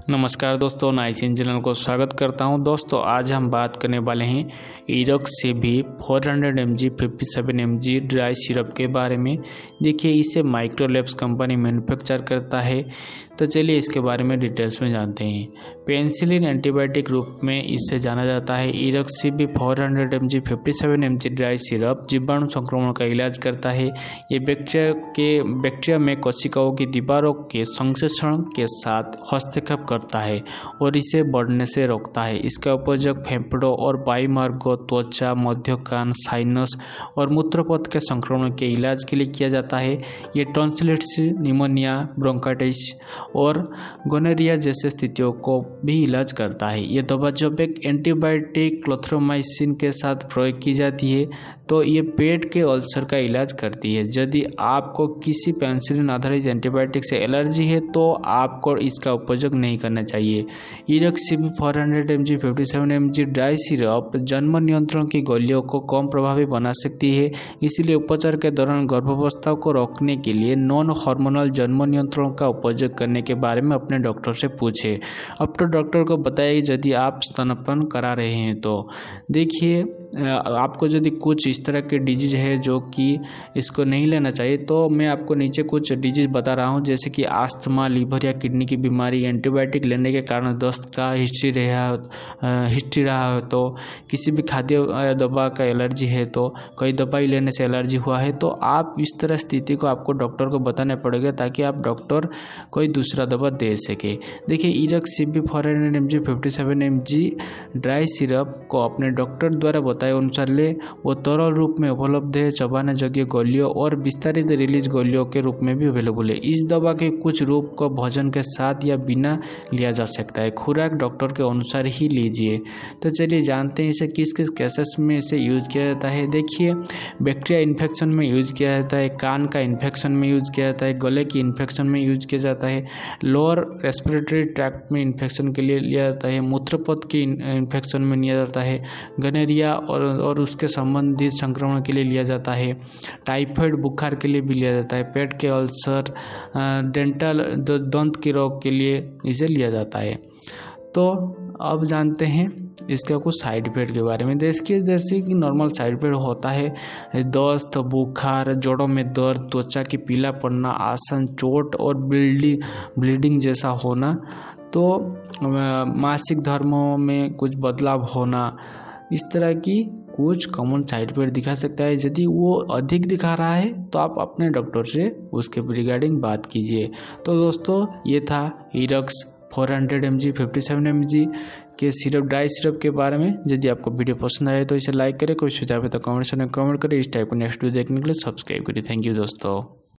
नमस्कार दोस्तों, niacin channel को स्वागत करता हूं। दोस्तों आज हम बात करने वाले हैं Erox CV 400 mg 57 mg dry syrup के बारे में। देखिए, इसे माइक्रोलैब्स कंपनी मैन्युफैक्चर करता है। तो चलिए इसके बारे में डिटेल्स में जानते हैं। पेनिसिलिन एंटीबायोटिक रूप में इसे जाना जाता है। Erox CV 400 mg 57 mg dry syrup जीवाणु संक्रमण का इलाज करता है। ये बैक्टीरिया में कोशिकाओं की दीवारों के संश्लेषण के साथ हस्तक्षेप करता है और इसे बढ़ने से रोकता है। इसका उपयोग फेफड़ों और वायुमार्गों, त्वचा, मध्य कान, साइनस और मूत्रपथ के संक्रमण के इलाज के लिए किया जाता है। ये टॉन्सिलिटिस, निमोनिया, ब्रोंकाइटिस और गोनोरिया जैसे स्थितियों को भी इलाज करता है। ये दवा जब एक एंटीबायोटिक क्लोथ्रोमाइसिन के साथ प्रयोग की जाती है तो ये पेट के अल्सर का इलाज करती है। यदि आपको किसी पेनिसिलिन आधारित एंटीबायोटिक से एलर्जी है तो आपको इसका उपयोग नहीं करना चाहिए। Erox CV 400 mg 57 mg dry syrup जन्म नियंत्रण की गोलियों को कम प्रभावी बना सकती है। इसलिए उपचार के दौरान गर्भावस्था को रोकने के लिए नॉन हार्मोनल जन्म नियंत्रण का उपयोग करने के बारे में अपने डॉक्टर से पूछें। अब तो डॉक्टर को बताइए यदि आप स्तनपान करा रहे हैं तो। देखिए, आपको यदि कुछ इस तरह के डिजीज है जो कि इसको नहीं लेना चाहिए तो मैं आपको नीचे कुछ डिजीज बता रहा हूँ, जैसे कि आस्थमा, लीवर या किडनी की बीमारी, एंटीबायोटिक लेने के कारण दस्त का हिस्ट्री रहा हो तो, किसी भी खाद्य दवा का एलर्जी है तो, कोई दवाई लेने से एलर्जी हुआ है तो आप इस तरह स्थिति को आपको डॉक्टर को बताना पड़ेगा ताकि आप डॉक्टर कोई दूसरा दवा दे सके। देखिए, Erox CV 400 mg 57 mg dry syrup को अपने डॉक्टर द्वारा बताए अनुसार ले। वो तरल रूप में उपलब्ध है, चबाने योग्य गोलियों और विस्तारित रिलीज गोलियों के रूप में भी अवेलेबल है। इस दवा के कुछ रूप को भोजन के साथ या बिना लिया जा सकता है। खुराक डॉक्टर के अनुसार ही लीजिए। तो चलिए जानते हैं इसे किस किस केसेस में इसे यूज किया जाता है। देखिए, बैक्टीरिया इन्फेक्शन में यूज किया जाता है, कान का इन्फेक्शन में यूज किया जाता है, गले की इन्फेक्शन में यूज किया जाता है, लोअर रेस्पिरेटरी ट्रैक्ट में इन्फेक्शन के लिए लिया जाता है, मूत्रपथ की इन्फेक्शन में लिया जाता है, गनोरिया और उसके संबंधित संक्रमण के लिए लिया जाता है, टाइफाइड बुखार के लिए भी लिया जाता है, पेट के अल्सर, डेंटल दंत के रोग के लिए इसे लिया जाता है। तो अब जानते हैं इसका कुछ साइड इफेक्ट के बारे में। देखिए, जैसे कि नॉर्मल साइड इफेक्ट होता है दस्त, बुखार, जोड़ों में दर्द, त्वचा की पीला पड़ना, आसन, चोट और ब्लीडिंग जैसा होना, तो मासिक धर्मों में कुछ बदलाव होना, इस तरह की कुछ कॉमन साइड इफेक्ट दिखा सकता है। यदि वो अधिक दिखा रहा है तो आप अपने डॉक्टर से उसके रिगार्डिंग बात कीजिए। तो दोस्तों, ये था इरोक्स 400 mg 57 mg के सिरप, ड्राई सिरप के बारे में। यदि आपको वीडियो पसंद आए तो इसे लाइक करें, कोई सुझाव है तो कमेंट सेक्शन में कमेंट करें। इस टाइप को नेक्स्ट वीडियो देखने के लिए सब्सक्राइब करिए। थैंक यू दोस्तों।